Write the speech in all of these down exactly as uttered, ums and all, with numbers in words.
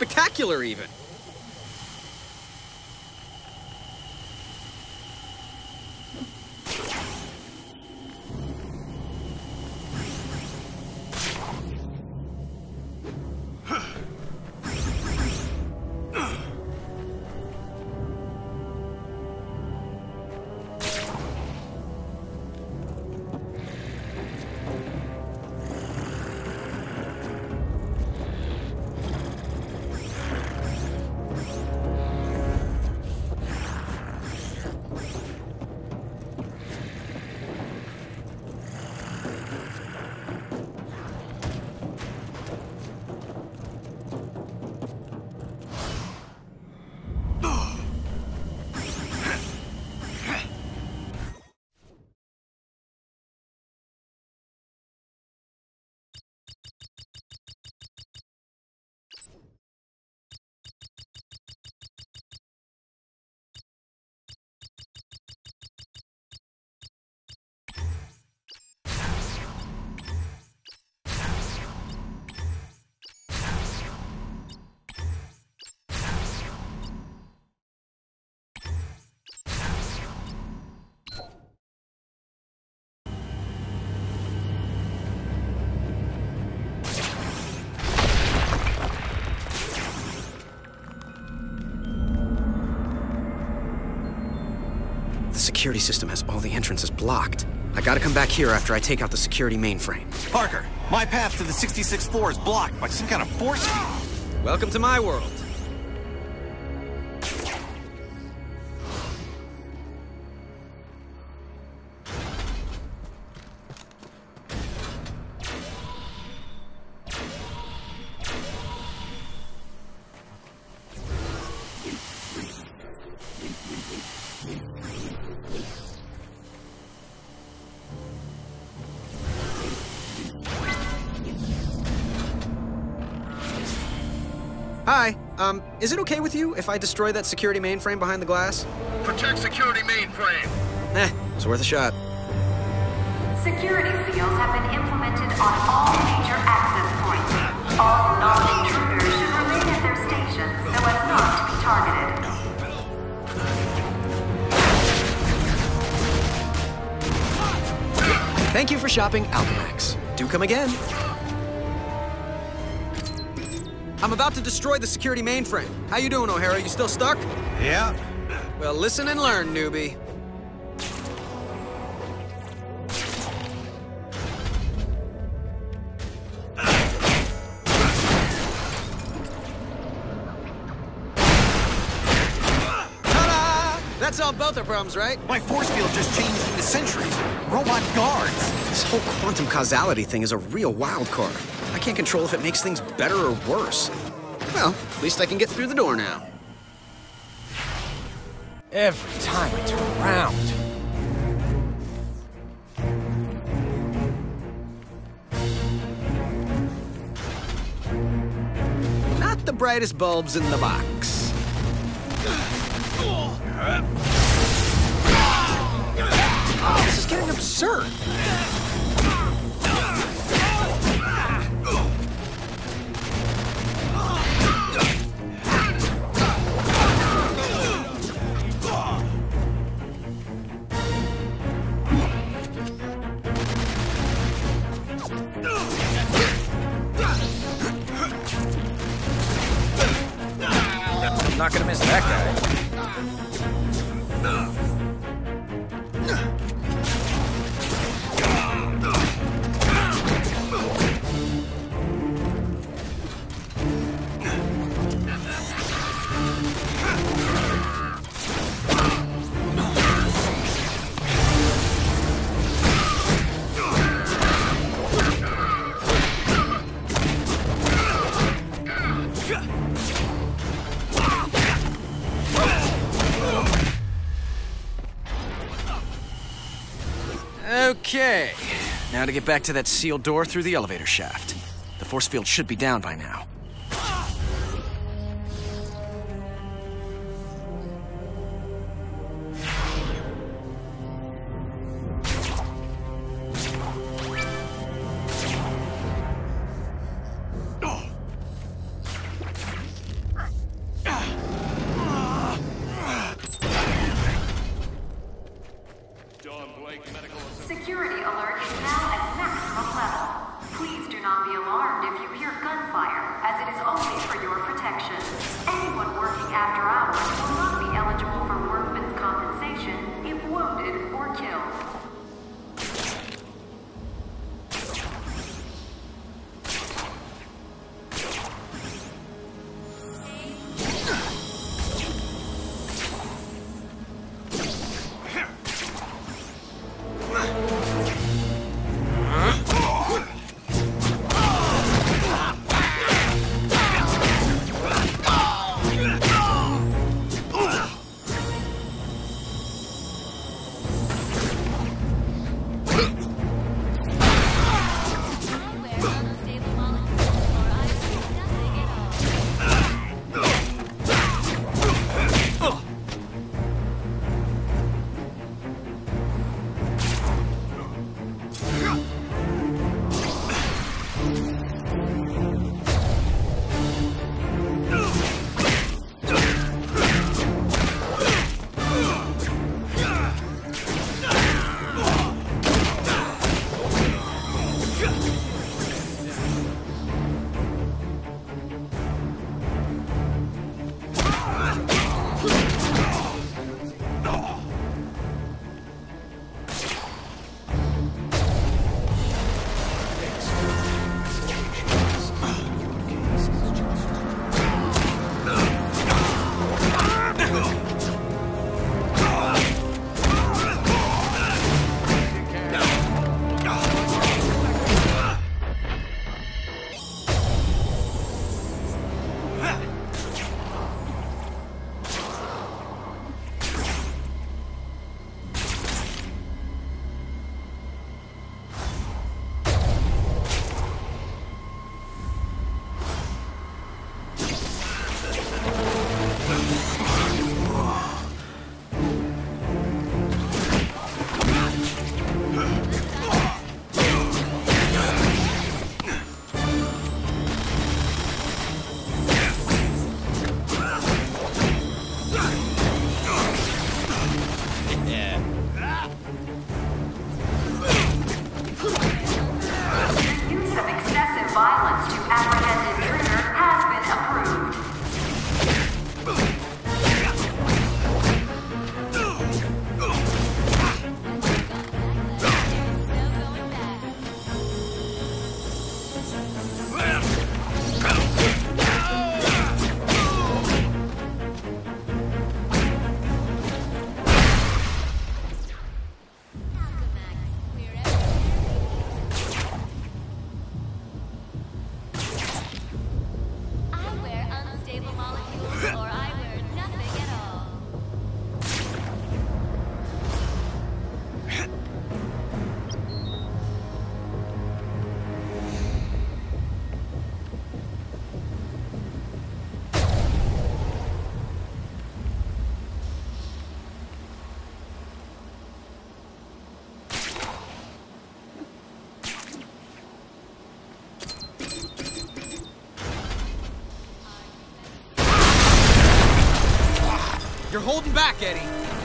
spectacular, even. The security system has all the entrances blocked. I gotta come back here after I take out the security mainframe. Parker, my path to the sixty-sixth floor is blocked by some kind of force field. Welcome to my world. Hi, um, is it okay with you if I destroy that security mainframe behind the glass? Protect security mainframe. Eh, it's worth a shot. Security seals have been implemented on all major access points. All non-intruders should remain at their stations so as not to be targeted. Thank you for shopping Alchemax. Do come again. I'm about to destroy the security mainframe. How you doing, O'Hara? You still stuck? Yeah. Well, listen and learn, newbie. Ta-da! That solved both our problems, right? My force field just changed into sentries. Robot guards. This whole quantum causality thing is a real wild card. I can't control if it makes things better or worse. Well, at least I can get through the door now. Every time I turn around. Not the brightest bulbs in the box. This is getting absurd. I'm not gonna miss that guy. Okay, now to get back to that sealed door through the elevator shaft. The force field should be down by now. protection. Anyone working after hours will not be eligible for workman's compensation if wounded or killed. You're holding back, Eddie.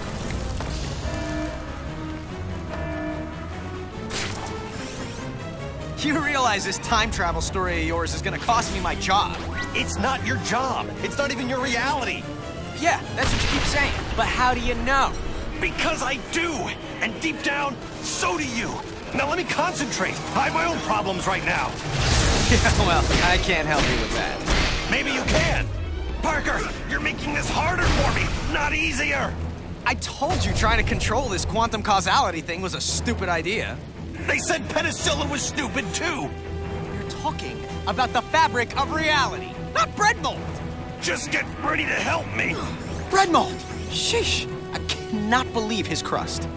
You realize this time travel story of yours is gonna cost me my job. It's not your job. It's not even your reality. Yeah, that's what you keep saying. But how do you know? Because I do. And deep down, so do you. Now let me concentrate. I have my own problems right now. Yeah, well, I can't help you with that. Maybe you can. Parker, you're making this harder for me, not easier. I told you trying to control this quantum causality thing was a stupid idea. They said penicillin was stupid, too. You're talking about the fabric of reality, not bread mold. Just get ready to help me. Bread mold! Sheesh! I cannot believe his crust.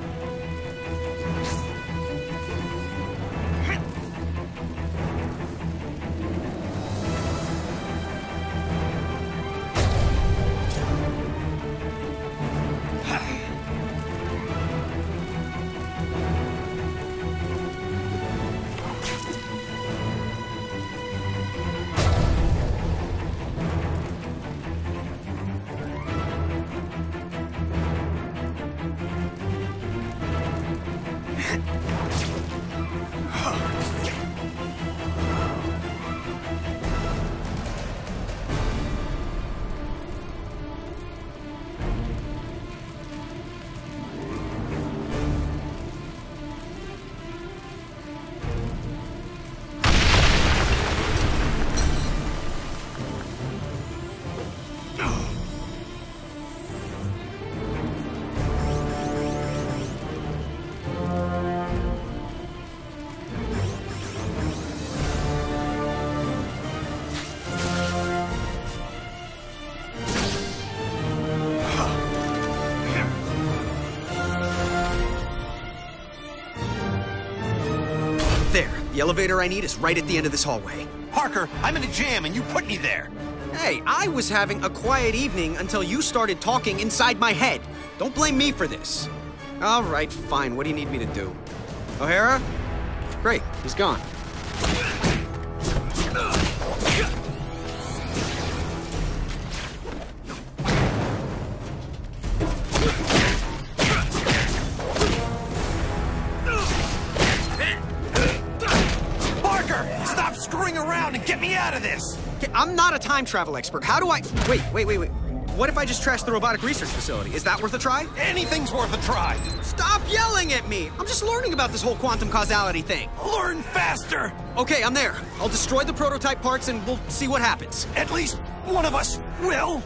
elevator I need is right at the end of this hallway. Parker, I'm in a jam and you put me there. Hey, I was having a quiet evening until you started talking inside my head. Don't blame me for this. All right, fine. What do you need me to do? O'Hara? Great, he's gone. Parker, stop screwing around and get me out of this. Okay, I'm not a time travel expert. How do I... Wait, wait, wait, wait. What if I just trash the robotic research facility? Is that worth a try? Anything's worth a try. Stop yelling at me! I'm just learning about this whole quantum causality thing. Learn faster. Okay, I'm there. I'll destroy the prototype parts and we'll see what happens. At least one of us will.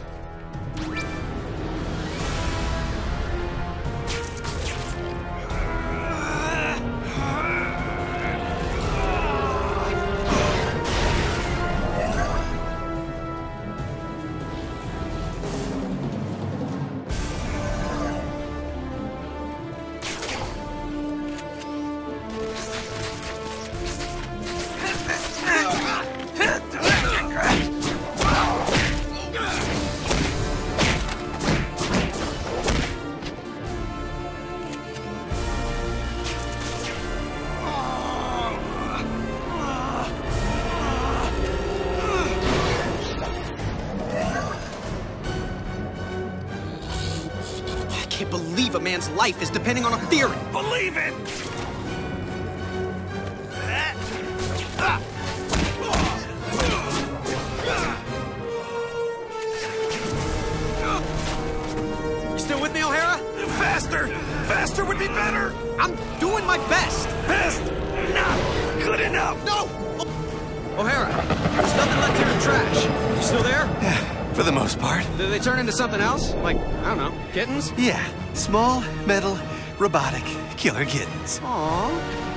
I can't believe a man's life is depending on a theory. Believe it. You still with me, O'Hara? Faster. Faster would be better. I'm doing my best. Best. Not good enough. No! O'Hara, there's nothing left here in trash. You still there? For the most part. Did they turn into something else? Like, I don't know, kittens? Yeah. Small, metal, robotic, killer kittens. Aww.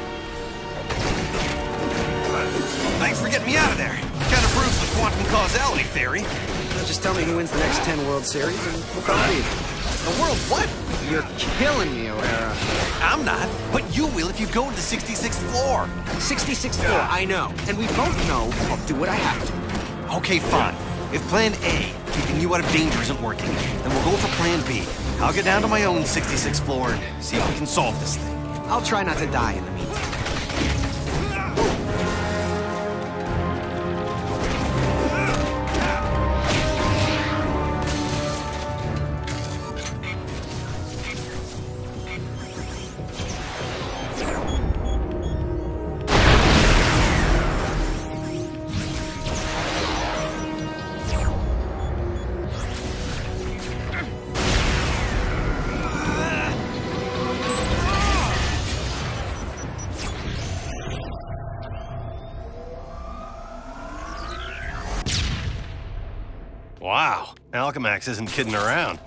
Thanks for getting me out of there. Kind of proves the quantum causality theory. Now just tell me who wins the next ten World Series and we'll call it even. The world what? You're killing me, O'Hara. I'm not, but you will if you go to the sixty-sixth floor. sixty-sixth floor, I know. And we both know I'll do what I have to. Okay, fine. If plan A, keeping you out of danger, isn't working, then we'll go for plan B. I'll get down to my own sixty-sixth floor and see if we can solve this thing. I'll try not to die in the meantime. Wow, Alchemax isn't kidding around.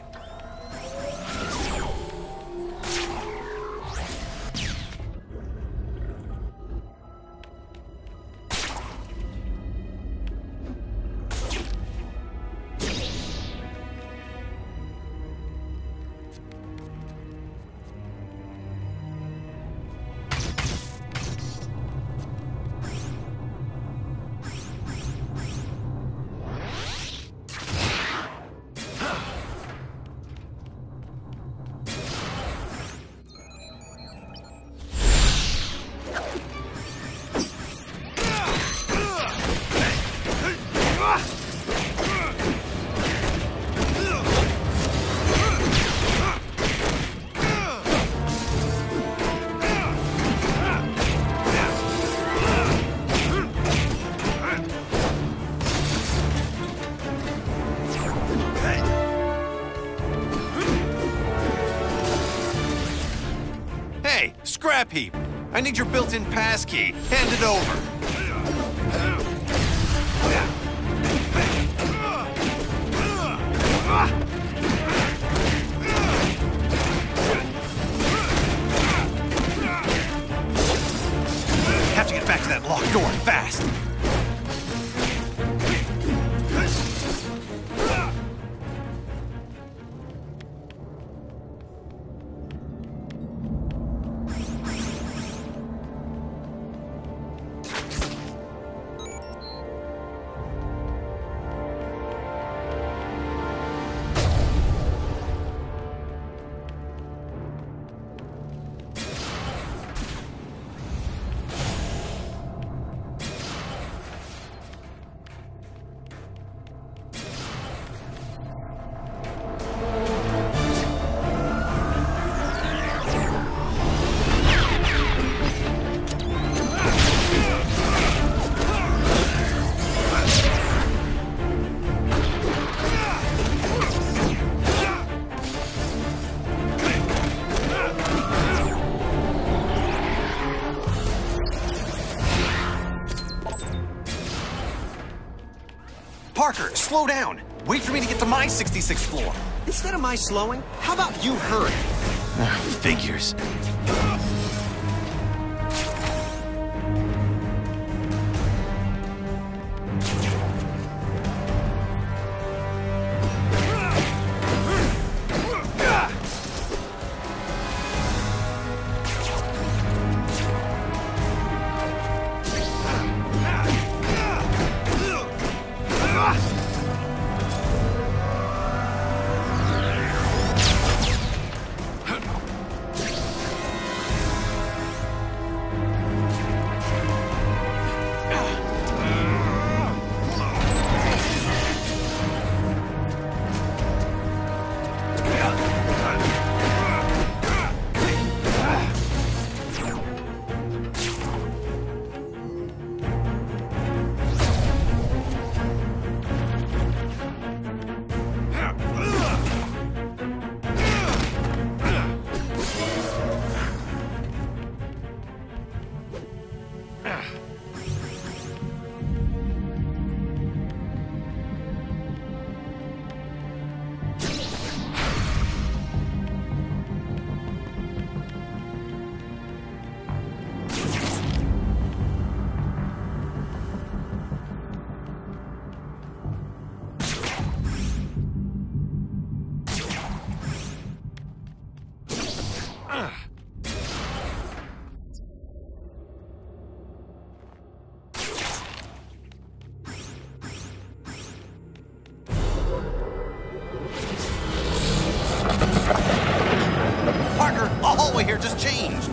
Scrap heap. I need your built-in passkey. Hand it over. Have to get back to that locked door fast. slow down. Wait for me to get to my sixty-sixth floor. Instead of my slowing, how about you hurry? Figures. Here just changed.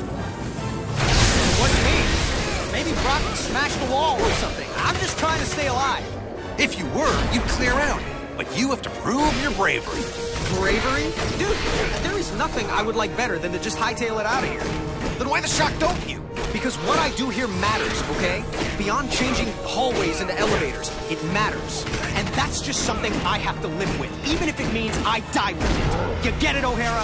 What do you mean? Maybe Brock smashed the wall or something. I'm just trying to stay alive. If you were, you'd clear out. But you have to prove your bravery. Bravery? Dude, there is nothing I would like better than to just hightail it out of here. Then why the shock don't you? Because what I do here matters, okay? Beyond changing hallways into elevators, it matters. And that's just something I have to live with, even if it means I die with it. You get it, O'Hara?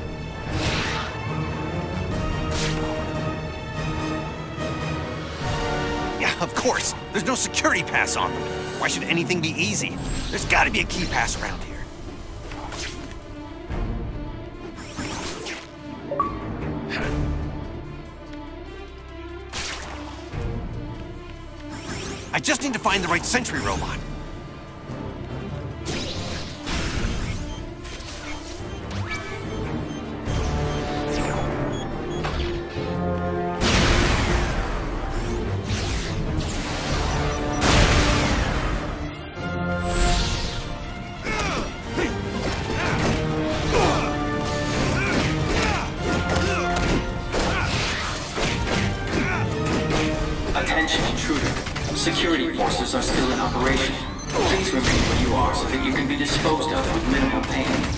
Yeah, of course. There's no security pass on them. Why should anything be easy? There's gotta be a key pass around here. I just need to find the right sentry robot. Attention, intruder. Security forces are still in operation. Please remain where you are so that you can be disposed of with minimal pain.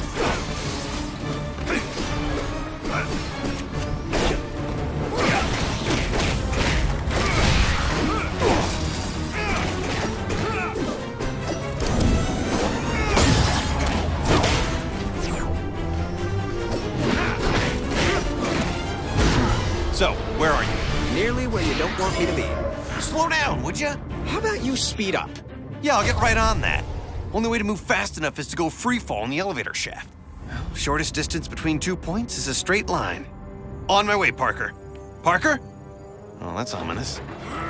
So, where are you? Nearly where you don't want me to be. Slow down, would you? How about you speed up? Yeah, I'll get right on that. Only way to move fast enough is to go free fall in the elevator shaft. Well, shortest distance between two points is a straight line. On my way, Parker. Parker? Oh, that's ominous.